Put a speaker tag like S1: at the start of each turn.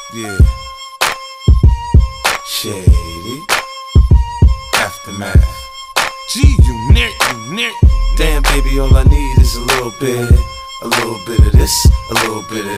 S1: Yeah. Shady. Aftermath.
S2: Gee, you near.
S1: Damn, baby, all I need is a little bit of this, a little bit of